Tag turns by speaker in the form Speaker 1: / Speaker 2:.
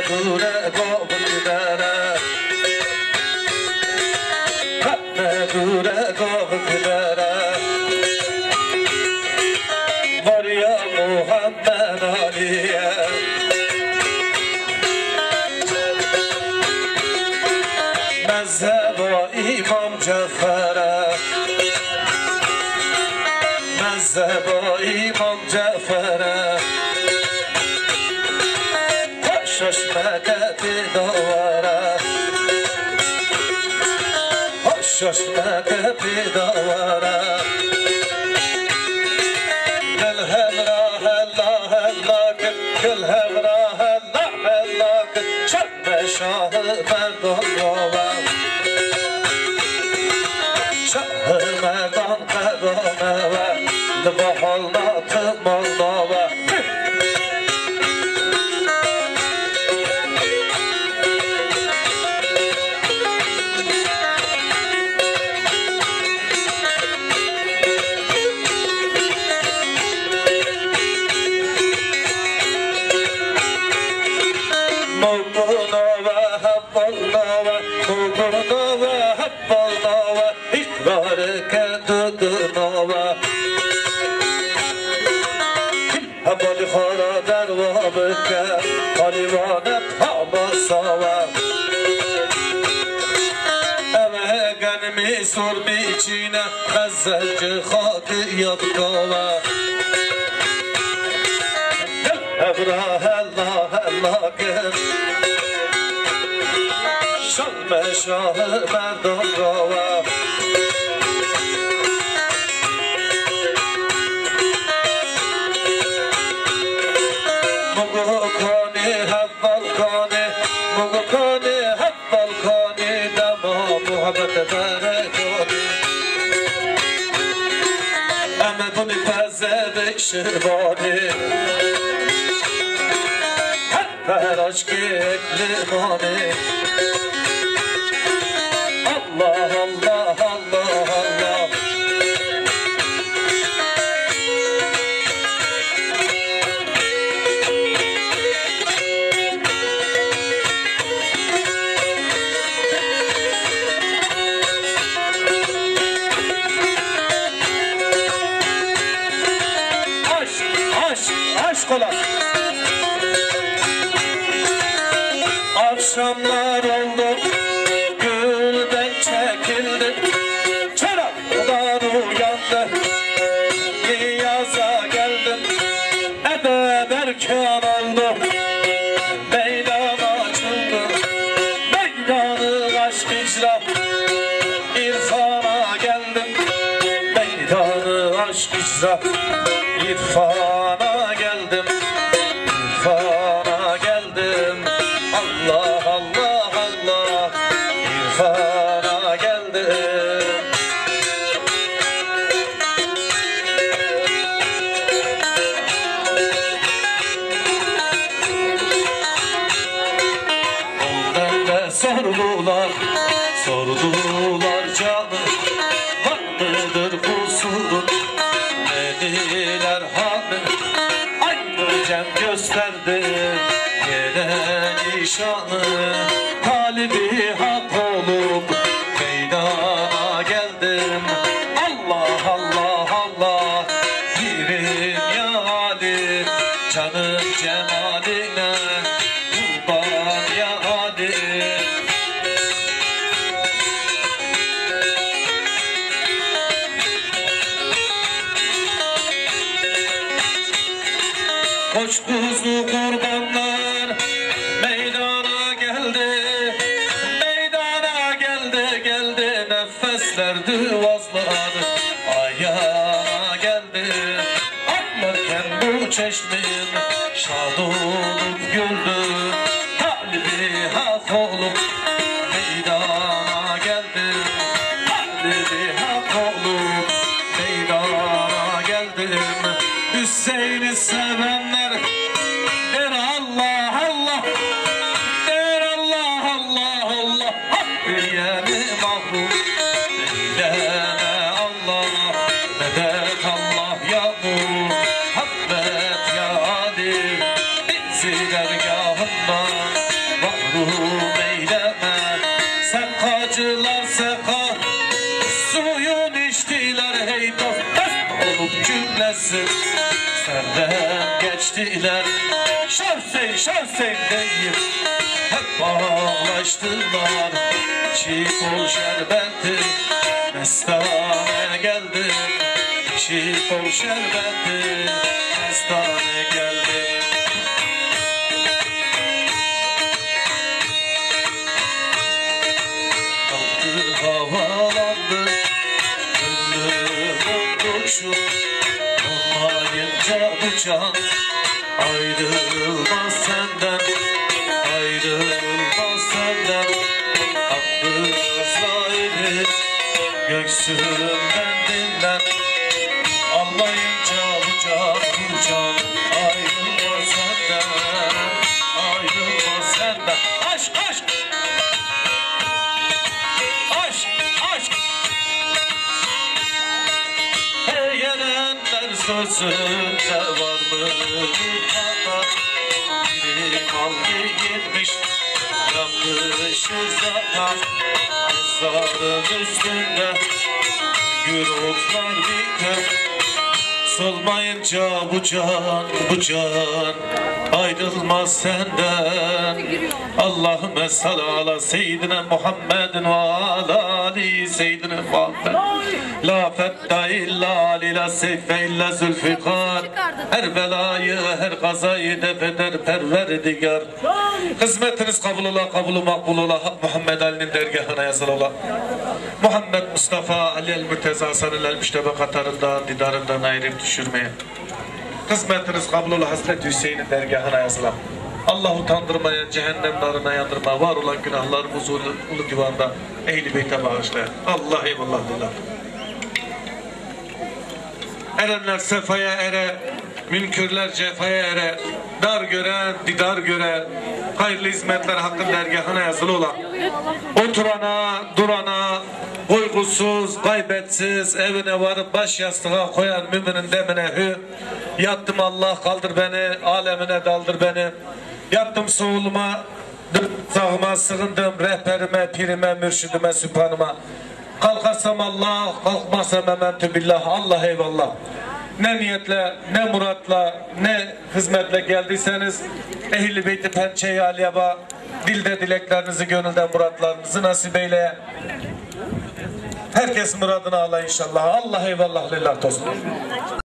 Speaker 1: gure govdara Hatme gure govdara Var ya Muhammed Ali'ye Mezheba İmam Cafer'e Mezheba İmam Cafer'e Şaşmak pidavara Şaşmak pidavara Gel hemra hella hella Gel hemra hella hella Çökme şahı merdan yola Şahı merdan kadame Libahalna tımalna Sor biçine Mezzelci xakı yadkava Evra hella hella gel Şalme şahı merdan rava Mugu kani hevval kani Mugu kani hevval kani Dema muhabbet berek Şirvani Her aşk eklimani Allah Allah Allah Allah Aşk olan Akşamlar oldu Gülden çekildi Çıraklar uyandı Niyaza geldim Ebe berkan oldu Meydan açıldı Meydanı aşk icra İrfana geldim Meydanı aşk icra İrfana geldim, irfana geldim, Allah Allah Allah, irfana geldim. Ondan da sordular, sordular canım, var mıdır kusurun? Dediler hanım aynı cem gösterdi gelen nişanı talibi hak olup meydana geldim Allah Allah Allah pirim ya Ali canım cemaline kurban ya Ali Koç kuzu kurbanlar meydana geldi, meydana geldi, geldi nefesler düvazladı, ayağına geldi. Aklarken bu çeşmin şad olup güldü, talibi hak olup meydana geldi, talibi hak olup meydana geldim. Hüseyin'i sevenler der Allah Allah, der Allah Allah Allah, bir yeri mahrum eyleme Allah, medet Allah ya Muhammed ya Ali, bizi dergahından Nereden geçtiler Şahseyn deyip hep ağlaştılar. Çiğ bol şerbeti mestane geldi. Çiğ bol şerbeti mestane geldi. Kalktı havalandı gönlümün kuşu. Olmayınca bu can ayrılmaz senden, ayrılmaz senden. Hakkımızla idi göksümden dinlen. Almayınca bu can ayrılmaz senden, ayrılmaz senden. Aşk, aşk, aşk, aşk. Hey gelenler sözünde var mı kadar? Biri mal giyinmiş yapmışız zaten. Kızların üstünde gül otlar biter. Solmayınca bu can ayrılmaz senden. Allahümme salli ala seyyidina Muhammedin ve ala ali seyyidina Muhammed. La fetta illa lila seyfe illa zülfikar. Her belayı her kazayı defeder perverdigar. Hizmetiniz kabul ola, kabul makbul ola. Muhammed Ali'nin dergahına yazıl ola. Muhammed Mustafa Ali el-Mürteza Sanil el-Müştebe Katarından didarından ayırıp düşürmeye. Hizmetiniz kabul ola. Hazreti Hüseyin'in dergahına yazıla. Allah utandırmaya, cehennem narına yandırma, var olan günahlarımızı ulu divanda ehl-i beyte bağışlayan. Allah eyvallah lillah. Erenler sefaya ere, münkürler cefaya ere, dar gören, didar göre, hayırlı hizmetler hakkın dergahına yazılı olan. Oturana, durana, uygusuz, gaybetsiz, evine varıp baş yastığa koyan müminin demine hü. Yattım Allah kaldır beni, alemine daldır beni. Yattım soğuluma, sağıma sığındım, rehberime, pirime, mürşidime, sübhanıma. Kalkarsam Allah, kalkmazsam ementü billah. Allah eyvallah. Ne niyetle, ne muratla, ne hizmetle geldiyseniz ehl-i beyti pençe-i aliyaba, dilde dileklerinizi, gönülde muratlarınızı nasip eyle. Herkes muradını ala inşallah. Allah eyvallah lillah dostum.